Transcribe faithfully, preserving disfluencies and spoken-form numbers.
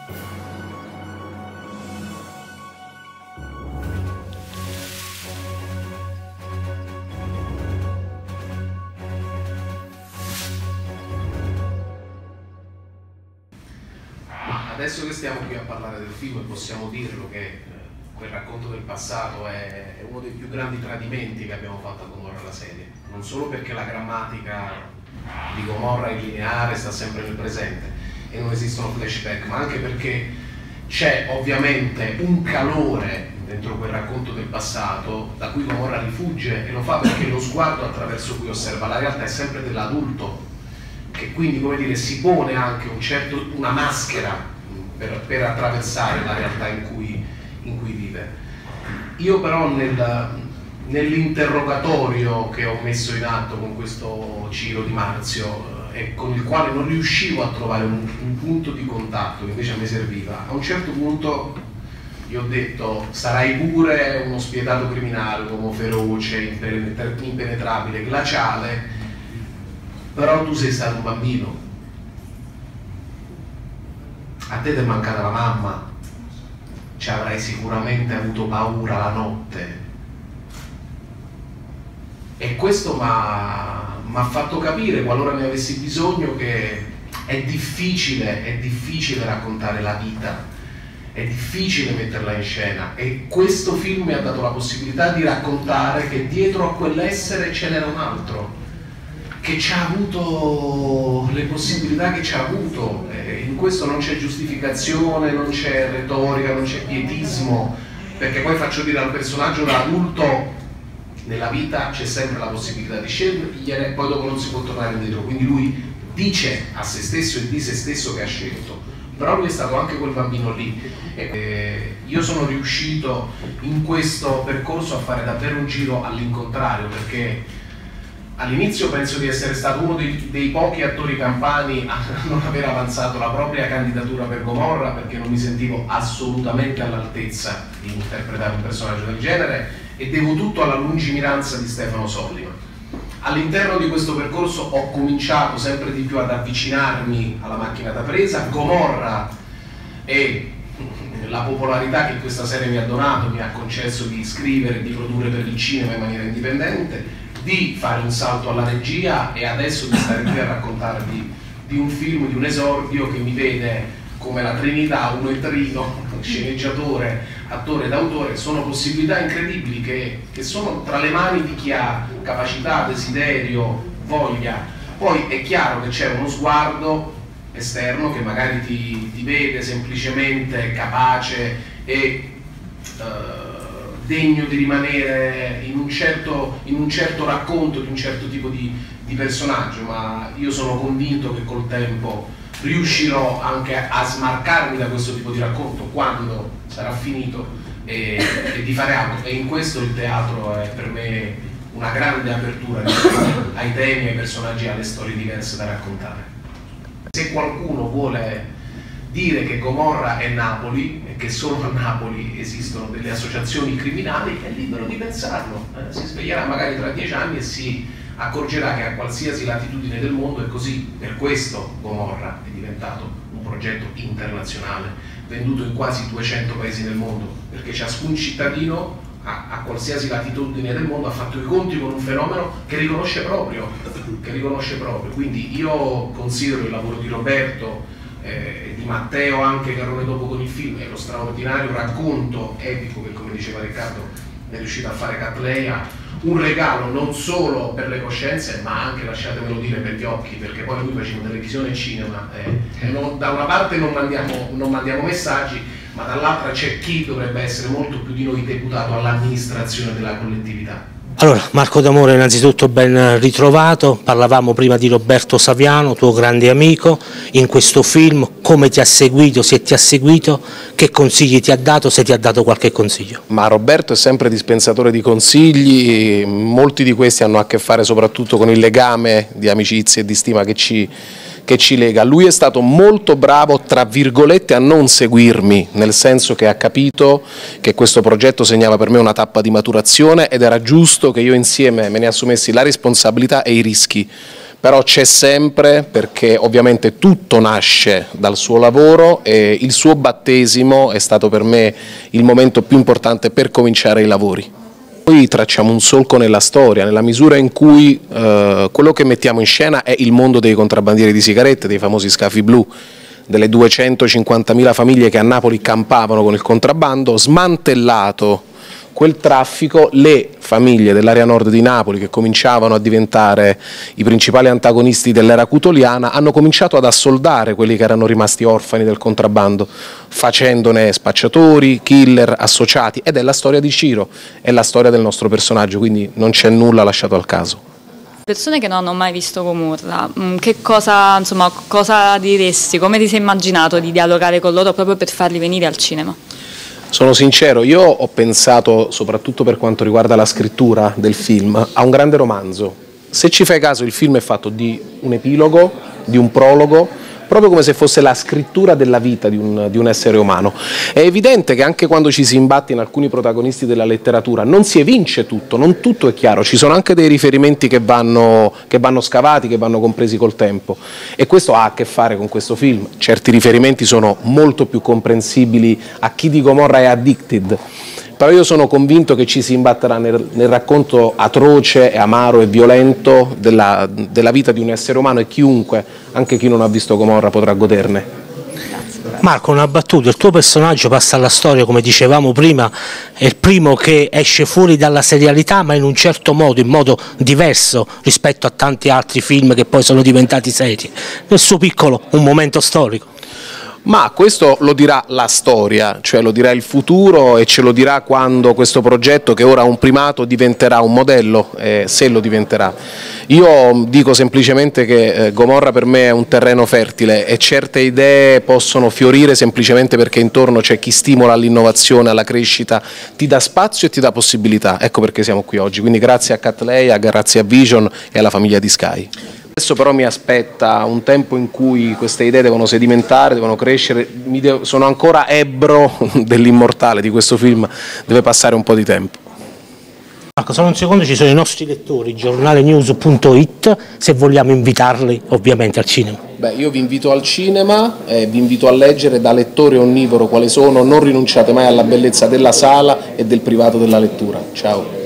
Adesso che stiamo qui a parlare del film possiamo dirlo che eh, quel racconto del passato è, è uno dei più grandi tradimenti che abbiamo fatto a Gomorra la serie, non solo perché la grammatica di Gomorra è lineare, sta sempre nel presente e non esistono flashback, ma anche perché c'è ovviamente un calore dentro quel racconto del passato da cui Gomorra rifugge, e lo fa perché lo sguardo attraverso cui osserva la realtà è sempre dell'adulto, che quindi, come dire, si pone anche un certo, una maschera Per, per attraversare la realtà in cui, in cui vive. Io però nel, nell'interrogatorio che ho messo in atto con questo Ciro Di Marzio eh, e con il quale non riuscivo a trovare un, un punto di contatto che invece a me serviva, a un certo punto gli ho detto: sarai pure uno spietato criminale, un uomo feroce, impenetrabile, glaciale, però tu sei stato un bambino. A te ti è mancata la mamma, ci avrai sicuramente avuto paura la notte, e questo mi ha fatto capire, qualora ne avessi bisogno, che è difficile, è difficile raccontare la vita, è difficile metterla in scena, e questo film mi ha dato la possibilità di raccontare che dietro a quell'essere ce n'era un altro, che ci ha avuto le possibilità che ci ha avuto. Eh, in questo non c'è giustificazione, non c'è retorica, non c'è pietismo, perché poi faccio dire al personaggio da adulto: nella vita c'è sempre la possibilità di scegliere, poi dopo non si può tornare indietro, quindi lui dice a se stesso e di se stesso che ha scelto, però lui è stato anche quel bambino lì. E, eh, io sono riuscito in questo percorso a fare davvero un giro all'incontrario, perché all'inizio penso di essere stato uno dei, dei pochi attori campani a non aver avanzato la propria candidatura per Gomorra, perché non mi sentivo assolutamente all'altezza di interpretare un personaggio del genere, e devo tutto alla lungimiranza di Stefano Sollima. All'interno di questo percorso ho cominciato sempre di più ad avvicinarmi alla macchina da presa. Gomorra e la popolarità che questa serie mi ha donato mi ha concesso di scrivere e di produrre per il cinema in maniera indipendente, di fare un salto alla regia e adesso di stare qui a raccontarvi di un film, di un esordio che mi vede come la Trinità, uno e trino, sceneggiatore, attore ed autore. Sono possibilità incredibili che, che sono tra le mani di chi ha capacità, desiderio, voglia. Poi è chiaro che c'è uno sguardo esterno che magari ti, ti vede semplicemente capace e uh, degno di rimanere in un certo, in un certo racconto di un certo tipo di, di personaggio, ma io sono convinto che col tempo riuscirò anche a smarcarmi da questo tipo di racconto quando sarà finito, e, e di fare altro. E in questo il teatro è per me una grande apertura ai temi, ai personaggi, alle storie diverse da raccontare. Se qualcuno vuole dire che Gomorra è Napoli e che solo a Napoli esistono delle associazioni criminali, è libero di pensarlo, eh? Si sveglierà magari tra dieci anni e si accorgerà che a qualsiasi latitudine del mondo è così. Per questo Gomorra è diventato un progetto internazionale, venduto in quasi duecento paesi del mondo, perché ciascun cittadino a, a qualsiasi latitudine del mondo ha fatto i conti con un fenomeno che riconosce proprio, che riconosce proprio. Quindi io considero il lavoro di Roberto e di Matteo, anche Carone dopo con il film, e lo straordinario racconto epico che, come diceva Riccardo, è riuscito a fare Catleya, un regalo non solo per le coscienze, ma anche, lasciatemelo dire, per gli occhi, perché poi noi facciamo televisione e cinema, eh, e non, da una parte non mandiamo, non mandiamo messaggi, ma dall'altra c'è chi dovrebbe essere molto più di noi deputato all'amministrazione della collettività. Allora, Marco D'Amore, innanzitutto ben ritrovato. Parlavamo prima di Roberto Saviano, tuo grande amico, in questo film. Come ti ha seguito, se ti ha seguito, che consigli ti ha dato, se ti ha dato qualche consiglio? Ma Roberto è sempre dispensatore di consigli, molti di questi hanno a che fare soprattutto con il legame di amicizia e di stima che ci, che ci lega. Lui è stato molto bravo, tra virgolette, a non seguirmi, nel senso che ha capito che questo progetto segnava per me una tappa di maturazione ed era giusto che io insieme me ne assumessi la responsabilità e i rischi, però c'è sempre, perché ovviamente tutto nasce dal suo lavoro e il suo battesimo è stato per me il momento più importante per cominciare i lavori. Noi tracciamo un solco nella storia, nella misura in cui eh, quello che mettiamo in scena è il mondo dei contrabbandieri di sigarette, dei famosi scafi blu, delle duecentocinquantamila famiglie che a Napoli campavano con il contrabbando. Smantellato quel traffico, le famiglie dell'area nord di Napoli, che cominciavano a diventare i principali antagonisti dell'era cutoliana, hanno cominciato ad assoldare quelli che erano rimasti orfani del contrabbando, facendone spacciatori, killer, associati, ed è la storia di Ciro, è la storia del nostro personaggio, quindi non c'è nulla lasciato al caso. Persone che non hanno mai visto Gomorra, che cosa, insomma, cosa diresti, come ti sei immaginato di dialogare con loro proprio per farli venire al cinema? Sono sincero, io ho pensato, soprattutto per quanto riguarda la scrittura del film, a un grande romanzo. Se ci fai caso, il film è fatto di un epilogo, di un prologo, proprio come se fosse la scrittura della vita di un, di un essere umano. È evidente che anche quando ci si imbatte in alcuni protagonisti della letteratura non si evince tutto, non tutto è chiaro, ci sono anche dei riferimenti che vanno, che vanno scavati, che vanno compresi col tempo, e questo ha a che fare con questo film. Certi riferimenti sono molto più comprensibili a chi di Gomorra è addicted, però io sono convinto che ci si imbatterà nel, nel racconto atroce e amaro e violento della, della vita di un essere umano, e chiunque, anche chi non ha visto Gomorra, potrà goderne. Marco, una battuta: il tuo personaggio passa alla storia, come dicevamo prima, è il primo che esce fuori dalla serialità, ma in un certo modo, in modo diverso rispetto a tanti altri film che poi sono diventati seri. Nel suo piccolo, un momento storico. Ma questo lo dirà la storia, cioè lo dirà il futuro, e ce lo dirà quando questo progetto, che ora ha un primato, diventerà un modello, eh, se lo diventerà. Io dico semplicemente che eh, Gomorra per me è un terreno fertile, e certe idee possono fiorire semplicemente perché intorno c'è chi stimola all'innovazione, alla crescita, ti dà spazio e ti dà possibilità. Ecco perché siamo qui oggi, quindi grazie a Cattleya, grazie a Vision e alla famiglia di Sky. Adesso però mi aspetta un tempo in cui queste idee devono sedimentare, devono crescere, mi devo, sono ancora ebbro dell'immortale di questo film, deve passare un po' di tempo. Marco, solo un secondo, ci sono i nostri lettori, giornale news punto it, se vogliamo invitarli ovviamente al cinema. Beh, io vi invito al cinema, eh, vi invito a leggere da lettore onnivoro quale sono, non rinunciate mai alla bellezza della sala e del privato della lettura. Ciao.